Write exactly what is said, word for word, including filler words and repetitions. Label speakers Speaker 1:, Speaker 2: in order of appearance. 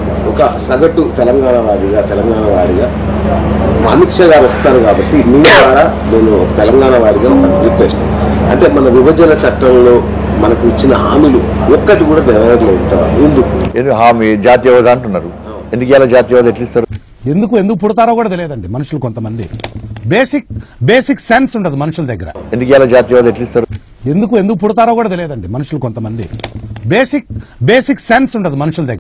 Speaker 1: ఒక సగటు తెలంగాణ వాదిగా తెలంగాణ వాడిగా అమిత్ షా గారు వస్తారు కాబట్టి మీ ద్వారా నేను తెలంగాణ వాడిగా ఒక రిక్వెస్ట్, అంటే మన విభజన చట్టంలో మనకు ఇచ్చిన హామీలు ఒక్కటి కూడా నెరవేరలేదు. ఎందుకు
Speaker 2: హామీ జాతీయవాద అంటున్నారు, ఎందుకు ఇలా జాతీయవాద ఎట్లా ఇస్తారు?
Speaker 3: ఎందుకు ఎందుకు పుడతారో కూడా తెలియదండి మనుషులు. కొంతమంది బేసిక్ బేసిక్ సెన్స్ ఉండదు మనుషుల దగ్గర.
Speaker 2: ఎందుకు ఇలా జాతీయవాద ఎట్లా ఇస్తారు?
Speaker 3: ఎందుకు ఎందుకు పుడతారో కూడా తెలియదండి మనుషులు. కొంతమంది బేసిక్ బేసిక్ సెన్స్ ఉండదు మనుషుల దగ్గర.